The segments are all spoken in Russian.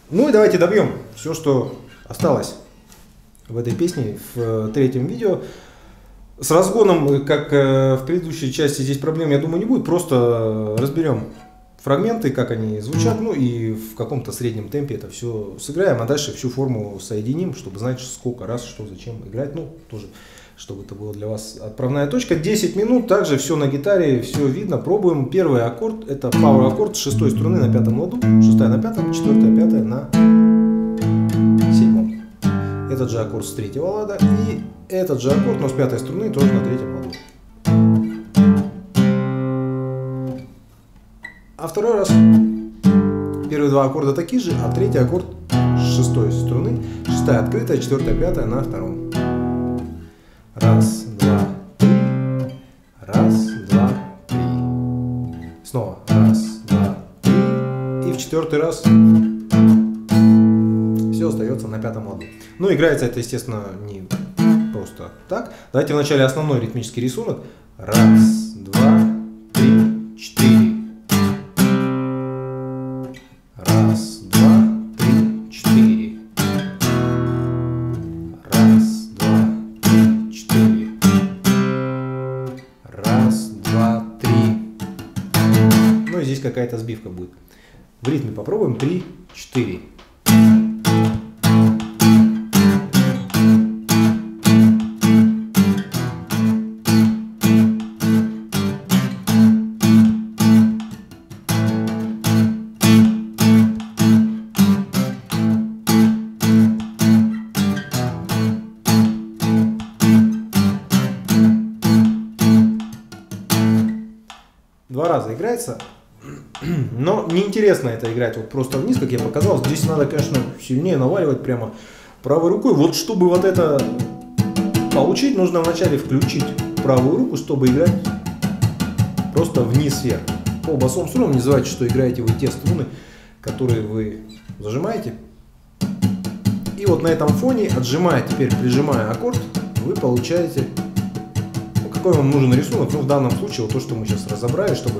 Ну и давайте добьем все, что осталось в этой песне в третьем видео. С разгоном, как в предыдущей части, здесь проблем, я думаю, не будет. Просто разберем фрагменты, как они звучат, ну и в каком-то среднем темпе это все сыграем, а дальше всю форму соединим, чтобы знать, сколько раз, что, зачем играть. Ну, тоже, чтобы это было для вас отправная точка. 10 минут, также все на гитаре, все видно. Пробуем. Первый аккорд, это power аккорд с 6 струны на 5 ладу, 6 на 5, 4, 5 на 7. Этот же аккорд с 3 лада и этот же аккорд, но с 5 струны тоже на 3 ладу. А второй раз первые два аккорда такие же, а третий аккорд с 6 струны, 6 открытая, 4, 5 на 2. Раз, два, три. Раз, два, три. Снова. Раз, два, три. И в четвертый раз все остается на 5 ладу. Ну, играется это, естественно, не просто так. Давайте вначале основной ритмический рисунок. Раз, два, три, 4. Раз, два, три, 4. Раз, два, три, 4. Раз, два, три. Ну и здесь какая-то сбивка будет. В ритме попробуем. 3, 4. Два раза играется, но неинтересно это играть вот просто вниз, как я показал. Здесь надо, конечно, сильнее наваливать прямо правой рукой. Вот чтобы вот это получить, нужно вначале включить правую руку, чтобы играть просто вниз-вверх. По басовым струнам не забывайте, что играете вы те струны, которые вы зажимаете. И вот на этом фоне, отжимая, теперь прижимая аккорд, вы получаете... Какой вам нужен рисунок? Ну, в данном случае, вот то, что мы сейчас разобрали, чтобы...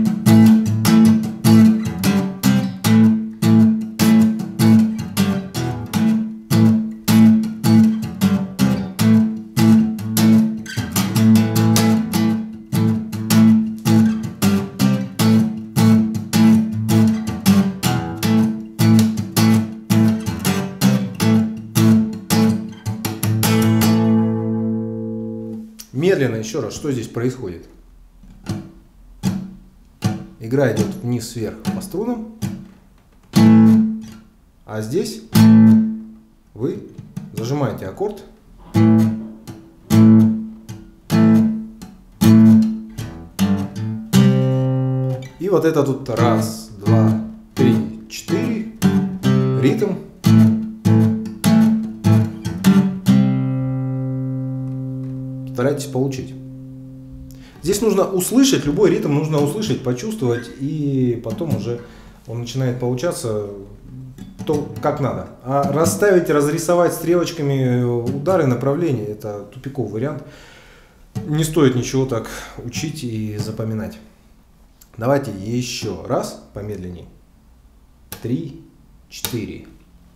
Медленно еще раз, что здесь происходит? Игра идет вниз-вверх по струнам, а здесь вы зажимаете аккорд и вот это тут раз, два, три, 4 ритм. Старайтесь получить. Здесь нужно услышать, любой ритм нужно услышать, почувствовать, и потом уже он начинает получаться то, как надо. А расставить, разрисовать стрелочками удары, направления — это тупиковый вариант. Не стоит ничего так учить и запоминать. Давайте еще раз помедленнее. 3, 4.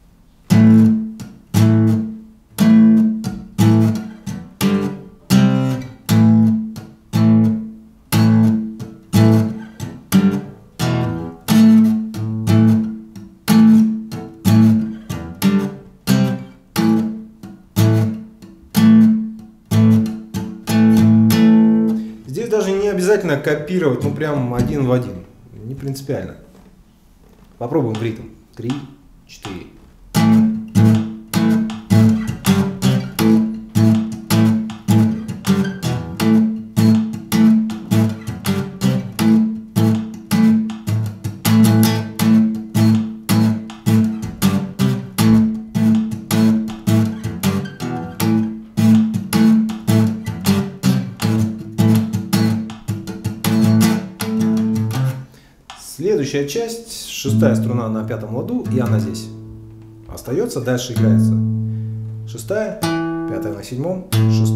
Даже не обязательно копировать, ну прям один в один. Не принципиально. Попробуем в ритм. 3, 4. Следующая часть, 6 струна на 5 ладу, и она здесь остается. Дальше играется 6, 5 на 7, 6, 6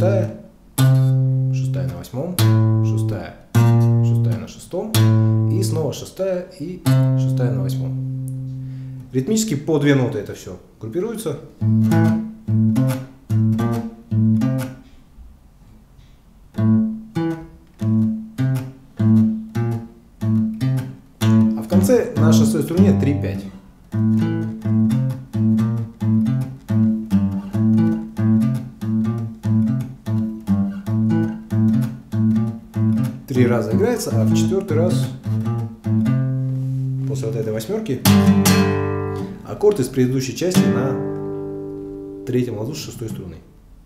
на 8, 6, 6 на 6 и снова 6 и 6 на 8. Ритмически по 2 ноты это все группируется. А в конце на шестой струне 3-5. Три раза играется, а в четвертый раз после вот этой восьмерки аккорд из предыдущей части на третьем ладу с шестой струной.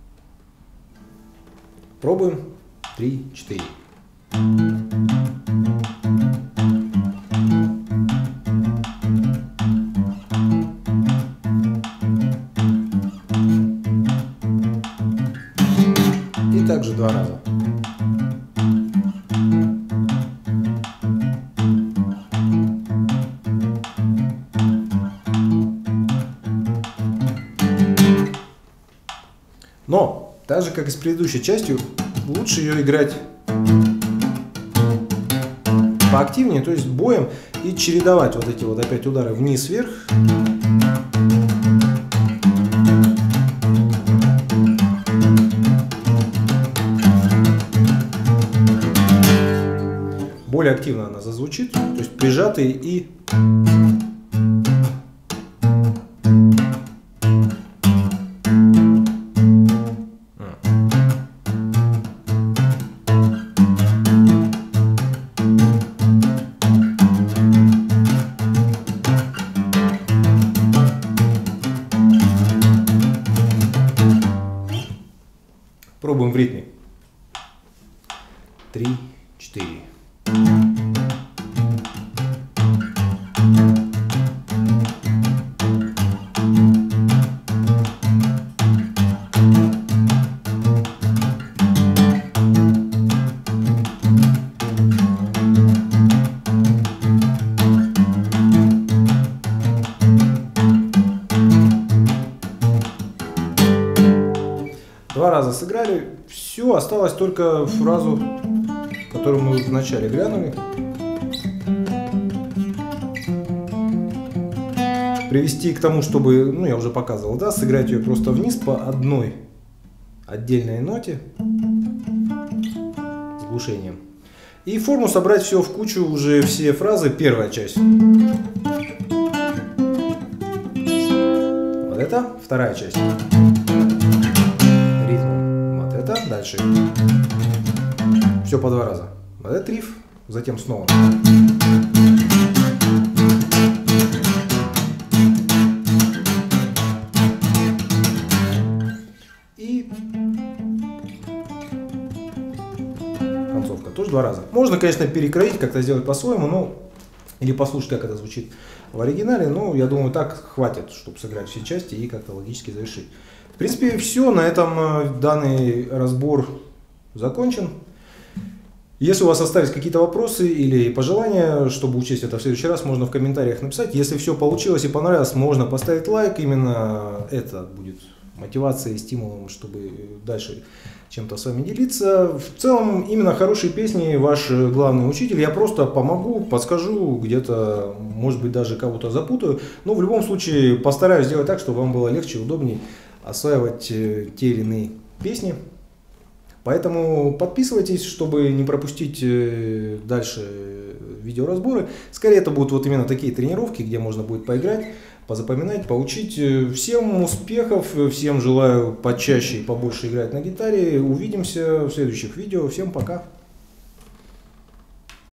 Пробуем. 3-4. И также 2 раза. Но, так же как и с предыдущей частью, лучше ее играть поактивнее, то есть боем, и чередовать вот эти вот опять удары вниз-вверх. Более активно она зазвучит, то есть прижатые и... Пробуем в ритме. 3-4. Два раза сыграли, все, осталось только фразу, которую мы вначале глянули. Привести к тому, чтобы, ну я уже показывал, да, сыграть ее просто вниз по одной отдельной ноте с глушением. И форму собрать все в кучу, уже все фразы, первая часть. Вот это, вторая часть. Дальше. Все по 2 раза. Вот этот риф, затем снова. И концовка. Тоже 2 раза. Можно, конечно, перекроить, как-то сделать по-своему, но или послушать, как это звучит в оригинале. Но я думаю, так хватит, чтобы сыграть все части и как-то логически завершить. В принципе, все. На этом данный разбор закончен. Если у вас остались какие-то вопросы или пожелания, чтобы учесть это в следующий раз, можно в комментариях написать. Если все получилось и понравилось, можно поставить лайк. Именно это будет мотивацией и стимулом, чтобы дальше чем-то с вами делиться. В целом, именно хорошие песни ваш главный учитель. Я просто помогу, подскажу, где-то, может быть, даже кого-то запутаю. Но в любом случае постараюсь сделать так, чтобы вам было легче и удобнее осваивать те или иные песни. Поэтому подписывайтесь, чтобы не пропустить дальше видеоразборы. Скорее это будут вот именно такие тренировки, где можно будет поиграть, позапоминать, поучить. Всем успехов, всем желаю почаще и побольше играть на гитаре. Увидимся в следующих видео. Всем пока!